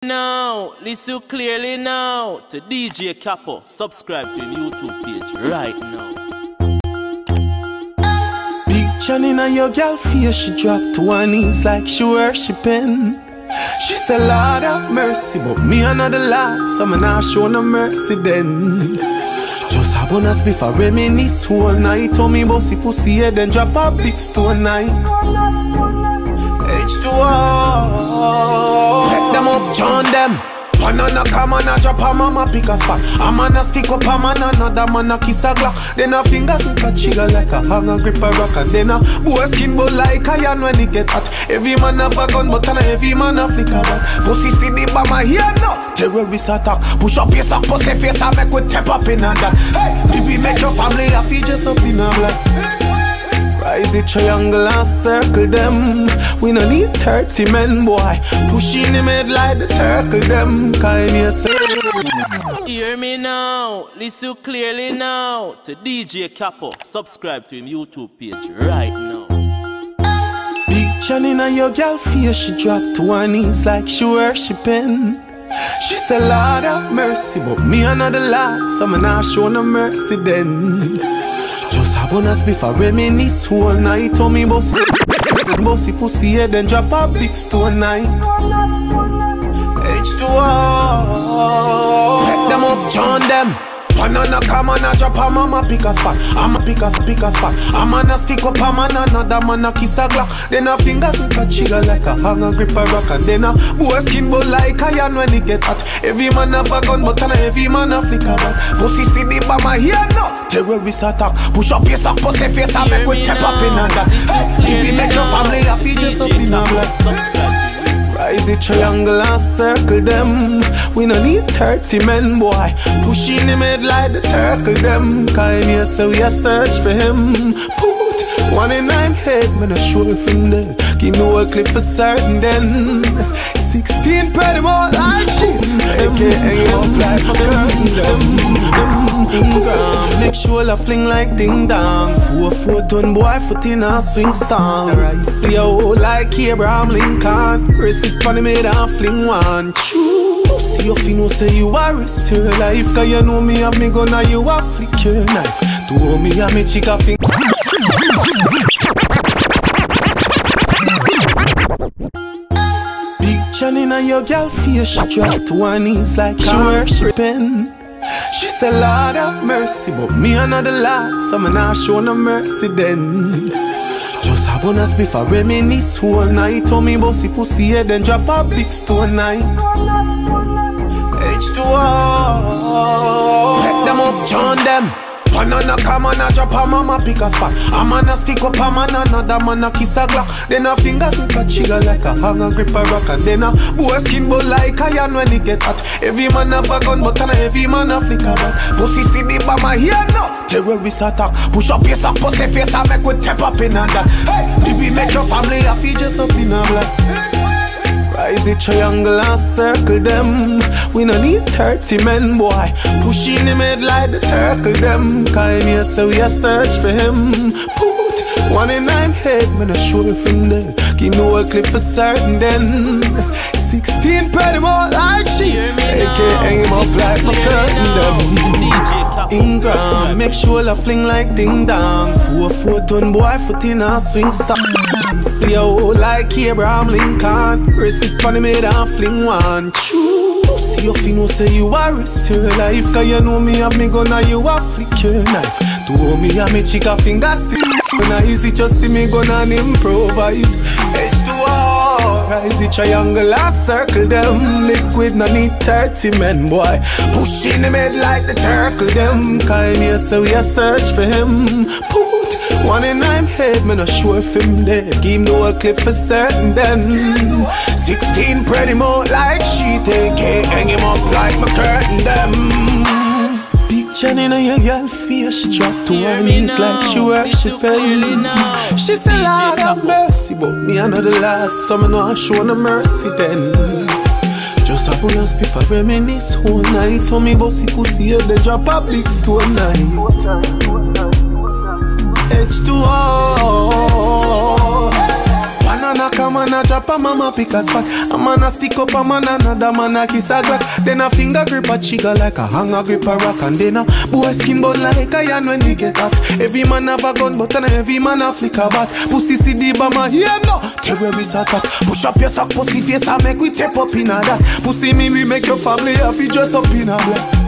Now, listen clearly now to DJ Capo. Subscribe to his YouTube page right now. Picture in your girl face, she dropped to her knees like she worshiping. She said, Lord have mercy, but me another Lord, so me not show no mercy then. Just a bonus before reminisce whole night. Told me bossy pussy head then drop a big stone night. H2O, pick them up, join them. Banana come and a drop a mama pick a spot. A man a stick up a man, another man a kiss a glock. Then a finger grip a trigger like a hanger grip a rock. And then a boy skin bow like iron when it get hot. Every man have a gun but every man a flick a bat. Pussy see the bomber here no terrorist attack. Push up your sock, pussy face and make we tap up in a that. Hey, baby make your family happy just up in a black. Rise the triangle and circle them. We no need 30 men, boy. Pushing him head like the turtle them. Kind yourself. Hear me now, listen clearly now to DJ Capo. Subscribe to his YouTube page right now. Picture in your girl face, she dropped to her knees like she worshiping. She said, Lord have mercy, but me another Lord, so me not show no mercy then. Just a bonus before reminisce whole night. Told me bossy pussy head then drop a big stone night. H2O, pick them up, join them. Banana come and a drop a mama pick a spot. I'ma pick a spot. A man a stick up a man, another man a kiss a glock. Then a finger grip a trigger like a hanger grip a rock. And then a boy skin bow like iron when it get hot. Every man have a gun but every man a flick a bat. Pussy see the bomber here no terrorist attack. Push up your sock, pussy face and make we tap up in a that. If we make your family happy just up in a black. Rise the triangle and circle them. We no need 30 men, boy. Pushing him head like the turtle them. Kind here so we a search for him. Put one in him head, man a sure if him there. Give me a clip for certain then. 16 pretty more like shit. AKA up like a curtain. Make sure I fling like ding dong. 4-4-ton boy foot in a swing song. Rifle your like Abraham Lincoln. Receipt on the made and fling one. See your fin, say you are risk your life. Cause you know me have me gun and you a flick your knife. To me and me chica finger. Picture in your girl face, she dropped to her knees like she worshiping. She said, Lord have mercy, but me another Lord, so me not show no mercy then. Just a bonus before reminisce whole night. Told me bossy pussy head then drop a big stone night. H2O, pick them up, join them. Banana come and a drop a mama pick a spot. A man a stick up a man, another man a kiss a glock. Then a finger grip a trigger like a hanger grip a rock. And then a boy skin bow like iron when it get hot. Every man have a gun but every man a flick a bat. Pussy see the bomber here no terrorist attack. Push up your sock, pussy face and make we tap up in a that. Hey, if we make your family happy just up in a black. Rise the triangle and circle them. We no need 30 men, boy. Pushing him head like the turtle them. Kind here so we a search for him. Put one in him head, man a sure if him there. Give me a clip for certain then. 16 pretty more like she. AKA hang him up like my curtain them. Ingram, make sure I fling like ding dong. 4-4-ton boy foot in a swing song. Feel your like Abraham Lincoln. Receipt on the made and fling one. See your fin, say you are risk your life. Cause you know me have me gun and you a flick your knife. To me and me chica finger see. When I easy just see me gun and improvise. H2O, rise the triangle and circle them. Liquid no need 30 men, boy. Pushing him head like the turtle them. Kind here so we a search for him. Put one in him head, man a sure if him there. Give me a clip for certain then. 16 pretty more like she. Take it, hang him up like my curtain them. Picture in your girl face, she dropped to her knees like she worshiping. She said, Lord have mercy, but me another Lord, so me no show no mercy then. Just a bonus before reminisce whole night. Told me bossy pussy head they drop a big stone night. H2O, and a come and a drop a mama pick a spot. A man a stick up a man, another man a kiss a glock. Then a finger grip a chigga like a hanger grip a rock. And then a boy skin bone like a yan when he get hot. Every man have a gun but every man a flick a bat. Pussy see the bomber, yeah no, terrorist attack. Push up your sock, pussy face and make we tap up in a that. Pussy me, we make your family happy, dress up in a black.